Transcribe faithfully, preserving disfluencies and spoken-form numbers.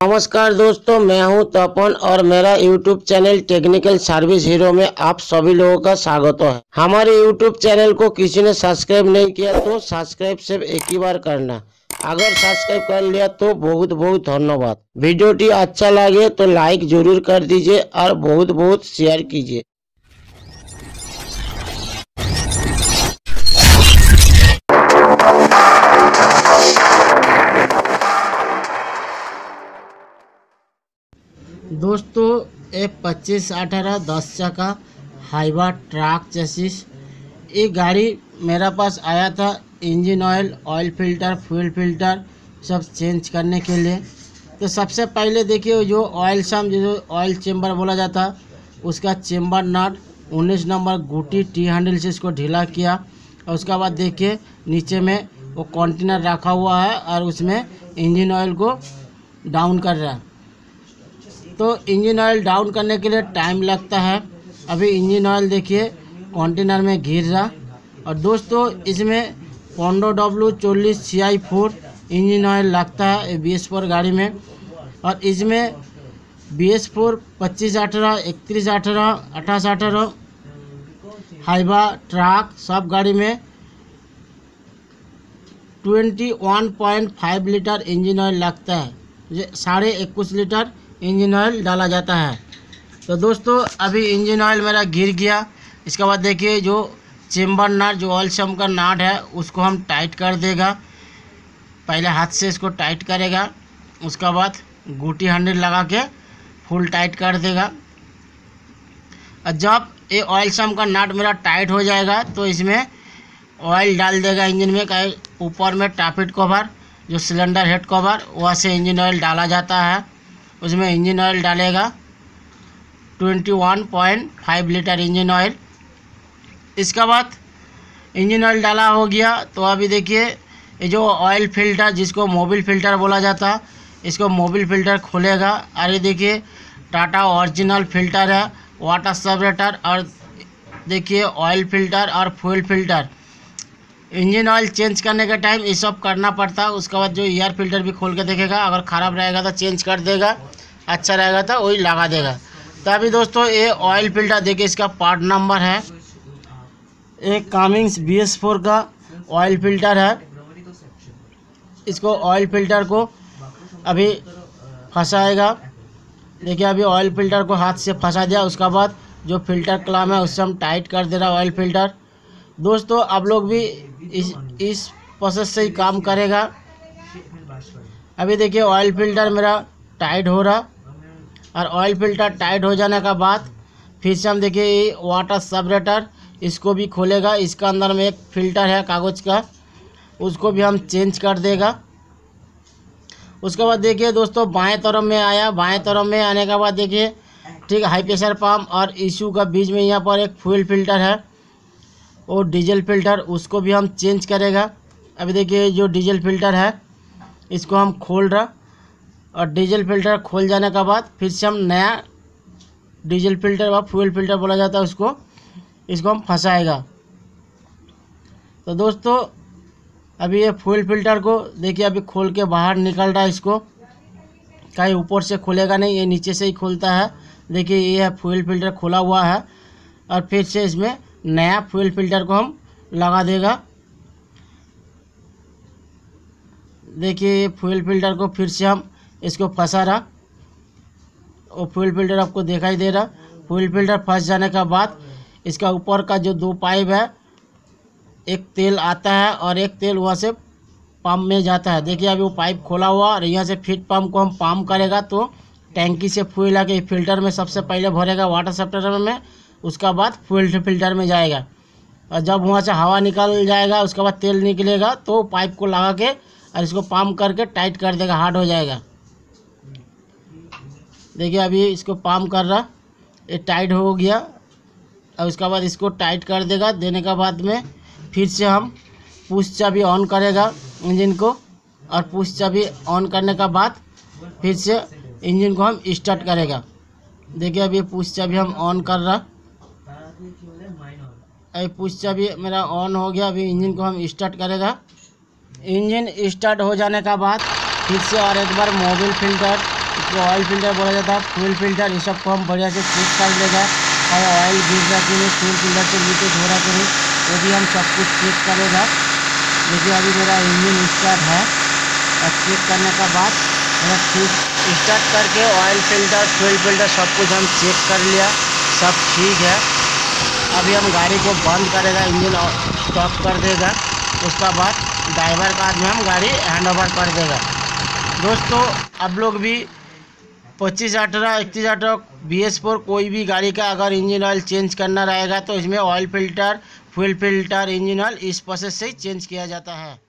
नमस्कार दोस्तों, मैं हूं तपन और मेरा YouTube channel technical service hero में आप सभी लोगों का स्वागत है। हमारे यूट्यूब चैनल को किसी ने सब्सक्राइब नहीं किया तो सब्सक्राइब सिर्फ एक ही बार करना। अगर सब्सक्राइब कर लिया तो बहुत बहुत धन्यवाद। वीडियोटी अच्छा लगे तो लाइक जरूर कर दीजिए और बहुत बहुत शेयर कीजिए। दोस्तों, ये पच्चीस अठारह दस चक्का हाइवा ट्रक चेसिस ये गाड़ी मेरा पास आया था। Engine oil, oil filter, fuel filter सब चेंज करने के लिए। तो सबसे पहले देखिए जो ऑयल सम जो ऑयल चेम्बर बोला जाता उसका चेम्बर नट उन्नीस नंबर गुटी टी हैंडल से इसको ढीला किया। और उसके बाद देखिए नीचे में वो कंटेनर रखा हुआ है और उसमें इंजन ऑयल को डाउन कर रहा है। तो इंजन ऑयल डाउन करने के लिए टाइम लगता है। अभी इंजन ऑयल देखिए कंटेनर में घिर रहा। और दोस्तों इसमें पंद्रह डब्ल्यू चालीस C I four engine oil लगता है बी एस फोर गाड़ी में। और इसमें बी एस फोर पच्चीस अठारह इकतीस अठारह अट्ठाईस अठारह हाइवा ट्रक सब गाड़ी में twenty one point five litre engine oil लगता है। साढ़े इक्कीस लीटर इंजन ऑयल डाला जाता है। तो दोस्तों अभी इंजन ऑयल मेरा गिर गया। इसके बाद देखिए जो चेम्बर नट जो ऑयल सम का नट है उसको हम टाइट कर देगा। पहले हाथ से इसको टाइट करेगा, उसके बाद गुटी हैंडल लगा के फुल टाइट कर देगा। और जब ये ऑयल सम का नट मेरा टाइट हो जाएगा तो इसमें ऑयल डाल देगा इंजन में। कहीं ऊपर में टापिट कवर जो सिलेंडर हेड कवर वहाँ से इंजन ऑयल डाला जाता है। उसमें इंजन ऑयल डालेगा इक्कीस point five litre engine oil. इसके बाद इंजन ऑयल डाला हो गया तो अभी देखिए ये जो ऑयल फिल्टर जिसको मोबिल फिल्टर बोला जाता इसको मोबिल फिल्टर खोलेगा। और ये देखिए टाटा ओरिजिनल फिल्टर है, वाटर सेपरेटर और देखिए ऑयल फिल्टर और fuel filter. Engine oil change करने के टाइम ये सब करना पड़ता है। उसके बाद जो एयर फिल्टर भी खोल के देखेगा, अगर ख़राब रहेगा तो चेंज कर देगा, अच्छा रहेगा तो वही लगा देगा। तो अभी दोस्तों ये ऑयल फिल्टर देखिए इसका पार्ट नंबर है। एक कामिंग्स बी एस फोर का ऑयल फिल्टर है। इसको ऑयल फिल्टर को अभी फंसाएगा। देखिए अभी ऑयल फिल्टर को हाथ से फंसा दिया। उसके बाद जो फिल्टर क्लैम है उससे हम टाइट कर दे रहा ऑयल फिल्टर। दोस्तों आप लोग भी इस इस प्रोसेस से ही काम करेगा। अभी देखिए ऑयल फिल्टर मेरा टाइट हो रहा। और ऑयल फिल्टर टाइट हो जाने का बाद फिर से हम देखिए ये वाटर सेपरेटर इसको भी खोलेगा। इसका अंदर में एक फ़िल्टर है कागज़ का, उसको भी हम चेंज कर देगा। उसके बाद देखिए दोस्तों बाएं तरफ में आया। बाएं तरफ में आने के बाद देखिए ठीक हाई प्रेशर पंप और इशू का बीच में यहाँ पर एक फ्यूल फिल्टर है और डीजल फिल्टर, उसको भी हम चेंज करेगा। अभी देखिए जो डीजल फिल्टर है इसको हम खोल रहा। और डीजल फिल्टर खोल जाने के बाद फिर से हम नया डीजल फिल्टर व फ्यूल फिल्टर बोला जाता है उसको इसको हम फंसाएगा। तो दोस्तों अभी ये फ्यूल फिल्टर को देखिए अभी खोल के बाहर निकल रहा है। इसको कहीं ऊपर से खुलेगा नहीं, ये नीचे से ही खुलता है। देखिए ये है फ्यूल फिल्टर खुला हुआ है। और फिर से इसमें नया फ्यूल फिल्टर को हम लगा देगा। देखिए ये फ्यूल फिल्टर को फिर से हम इसको फंसा रहा। और फ्यूल फिल्टर आपको दिखाई दे रहा। फ्यूल फिल्टर फंस जाने के बाद इसका ऊपर का जो दो पाइप है, एक तेल आता है और एक तेल वहाँ से पंप में जाता है। देखिए अभी वो पाइप खोला हुआ और यहाँ से फिट पंप को हम पंप करेगा तो टैंकी से फ्यूल आके फिल्टर में सबसे पहले भरेगा वाटर सेपरेटर में, उसका बाद फ्यूल फिल्टर में जाएगा। और जब वहाँ से हवा निकल जाएगा उसके बाद तेल निकलेगा तो पाइप को लगा के और इसको पंप करके टाइट कर देगा, हार्ड हो जाएगा। देखिए अभी इसको पंप कर रहा, ये टाइट हो गया। और उसके बाद इसको टाइट कर देगा। देने के बाद में फिर से हम पुश चाबी ऑन करेगा इंजन को। और पुश चाबी ऑन करने के बाद फिर से इंजन को हम स्टार्ट करेगा। देखिए अभी पुश चाबी हम ऑन कर रहा। अभी पुश चाबी मेरा ऑन हो गया। अभी इंजन को हम स्टार्ट करेगा। इंजन स्टार्ट हो जाने का बाद फिर से और एक बार मोबिल फिल्टर इसको ऑयल फिल्टर बोला जाता है, फ्यूल फिल्टर, ये सबको हम बढ़िया से चेक कर लेगा। और ऑयल गिर रहा कि नहीं, फ्यूल फिल्टर से लीकेज हो रहा कि नहीं, वो भी हम सब कुछ चेक करेगा। देखिए अभी मेरा इंजन स्टार्ट है और चेक करने का बाद मैंने ठीक स्टार्ट करके ऑयल फिल्टर फ्यूल फिल्टर सब कुछ हम चेक कर लिया, सब ठीक है। अभी हम गाड़ी को बंद करेगा, इंजन स्टॉप कर देगा, उसका बाद ड्राइवर का हाथ में हम गाड़ी हैंड ओवर कर देगा। दोस्तों आप लोग भी पच्चीस अठारह इकतीस अठारह बी एस फोर कोई भी गाड़ी का अगर इंजन ऑयल चेंज करना रहेगा तो इसमें oil filter fuel filter engine oil इस प्रोसेस से ही चेंज किया जाता है।